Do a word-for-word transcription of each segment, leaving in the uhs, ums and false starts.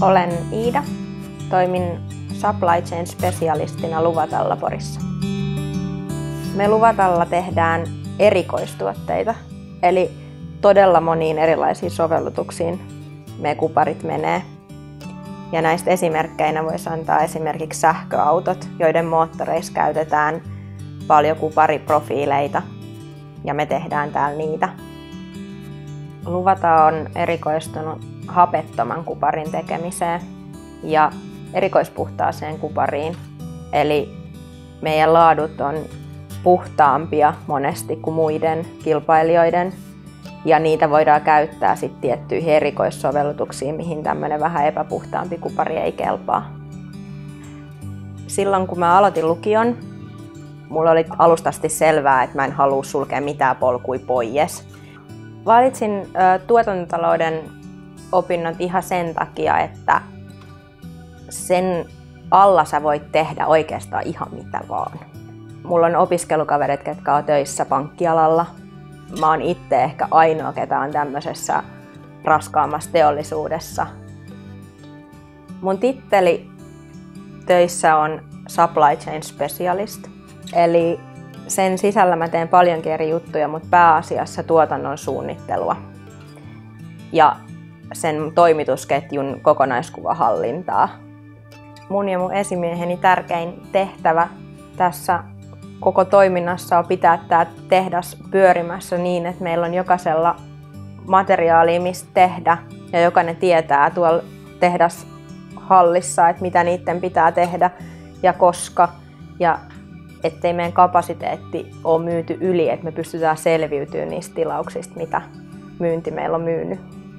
Olen Iida. Toimin supply chain specialistina Luvatalla Porissa. Me Luvatalla tehdään erikoistuotteita, eli todella moniin erilaisiin sovellutuksiin me kuparit menee. Ja näistä esimerkkeinä voisi antaa esimerkiksi sähköautot, joiden moottoreissa käytetään paljon kupariprofiileita, ja me tehdään täällä niitä. Luvata on erikoistunut hapettoman kuparin tekemiseen ja erikoispuhtaaseen kupariin. Eli meidän laadut on puhtaampia monesti kuin muiden kilpailijoiden, ja niitä voidaan käyttää sitten tiettyihin erikoissovellutuksiin, mihin tämmöinen vähän epäpuhtaampi kupari ei kelpaa. Silloin kun mä aloitin lukion, mulla oli alusta asti selvää, että mä en halua sulkea mitään polkuja pois. Valitsin ö, tuotantotalouden opinnot ihan sen takia, että sen alla sä voit tehdä oikeastaan ihan mitä vaan. Mulla on opiskelukaverit, ketkä on töissä pankkialalla. Mä oon itse ehkä ainoa, ketä on tämmöisessä raskaammassa teollisuudessa. Mun titteli töissä on supply chain specialist. Eli sen sisällä mä teen paljonkin eri juttuja, mutta pääasiassa tuotannon suunnittelua ja sen toimitusketjun kokonaiskuvahallintaa. Mun ja mun esimieheni tärkein tehtävä tässä koko toiminnassa on pitää tämä tehdas pyörimässä niin, että meillä on jokaisella materiaalia, mistä tehdä, ja jokainen tietää tuolla tehdashallissa, että mitä niiden pitää tehdä ja koska, ja ettei meidän kapasiteetti ole myyty yli, että me pystytään selviytymään niistä tilauksista, mitä myynti meillä on myynyt.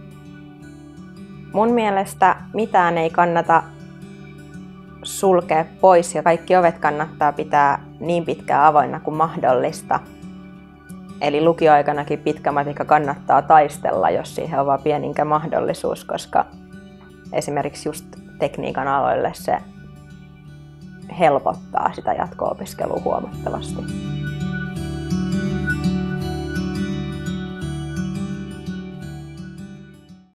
Mun mielestä mitään ei kannata sulkea pois ja kaikki ovet kannattaa pitää niin pitkään avoinna kuin mahdollista. Eli lukioaikanakin pitkä matikka kannattaa taistella, jos siihen on vaan pieninkä mahdollisuus, koska esimerkiksi just tekniikan aloille se helpottaa sitä jatko-opiskelua huomattavasti.